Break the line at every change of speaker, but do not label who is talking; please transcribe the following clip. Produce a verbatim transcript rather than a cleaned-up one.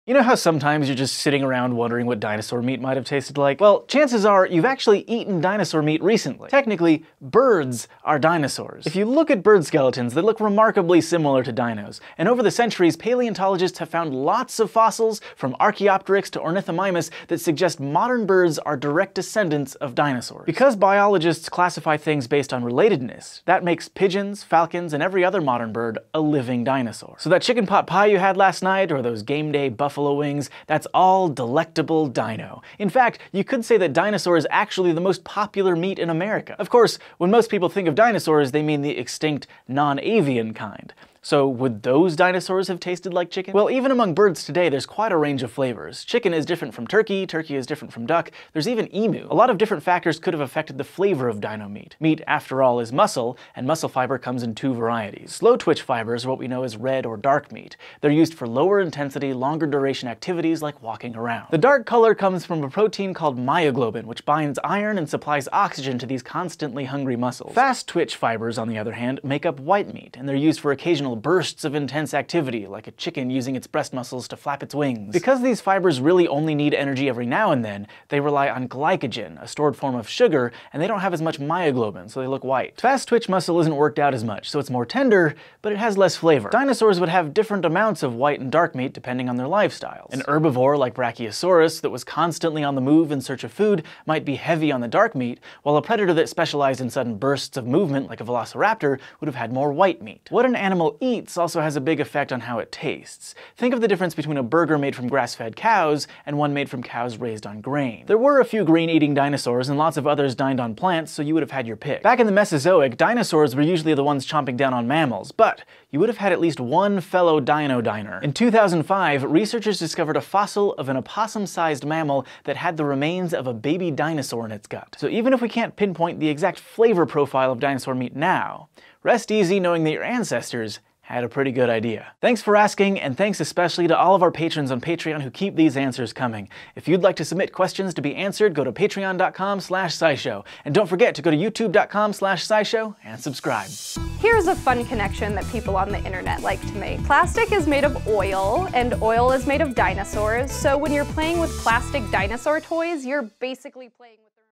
You know how sometimes you're just sitting around wondering what dinosaur meat might have tasted like? Well, chances are you've actually eaten dinosaur meat recently. Technically, birds are dinosaurs. If you look at bird skeletons, they look remarkably similar to dinos. And over the centuries, paleontologists have found lots of fossils, from Archaeopteryx to Ornithomimus, that suggest modern birds are direct descendants of dinosaurs. Because biologists classify things based on relatedness, that makes pigeons, falcons, and every other modern bird a living dinosaur. So that chicken pot pie you had last night, or those game day buffalo wings, that's all delectable dino. In fact, you could say that dinosaur is actually the most popular meat in America. Of course, when most people think of dinosaurs, they mean the extinct non-avian kind. So would those dinosaurs have tasted like chicken? Well, even among birds today, there's quite a range of flavors. Chicken is different from turkey, turkey is different from duck, there's even emu. A lot of different factors could have affected the flavor of dino meat. Meat, after all, is muscle, and muscle fiber comes in two varieties. Slow twitch fibers are what we know as red or dark meat. They're used for lower intensity, longer duration activities like walking around. The dark color comes from a protein called myoglobin, which binds iron and supplies oxygen to these constantly hungry muscles. Fast twitch fibers, on the other hand, make up white meat, and they're used for occasional bursts of intense activity, like a chicken using its breast muscles to flap its wings. Because these fibers really only need energy every now and then, they rely on glycogen, a stored form of sugar, and they don't have as much myoglobin, so they look white. Fast twitch muscle isn't worked out as much, so it's more tender, but it has less flavor. Dinosaurs would have different amounts of white and dark meat depending on their lifestyles. An herbivore like Brachiosaurus that was constantly on the move in search of food might be heavy on the dark meat, while a predator that specialized in sudden bursts of movement like a velociraptor would have had more white meat. What an animal eats also has a big effect on how it tastes. Think of the difference between a burger made from grass-fed cows and one made from cows raised on grain. There were a few grain-eating dinosaurs and lots of others dined on plants, so you would have had your pick. Back in the Mesozoic, dinosaurs were usually the ones chomping down on mammals, but you would have had at least one fellow dino diner. In two thousand five, researchers discovered a fossil of an opossum-sized mammal that had the remains of a baby dinosaur in its gut. So even if we can't pinpoint the exact flavor profile of dinosaur meat now, rest easy knowing that your ancestors had a pretty good idea. Thanks for asking, and thanks especially to all of our patrons on Patreon who keep these answers coming. If you'd like to submit questions to be answered, go to patreon dot com slash scishow. And don't forget to go to youtube dot com slash scishow and subscribe.
Here's a fun connection that people on the internet like to make. Plastic is made of oil, and oil is made of dinosaurs, so when you're playing with plastic dinosaur toys, you're basically playing with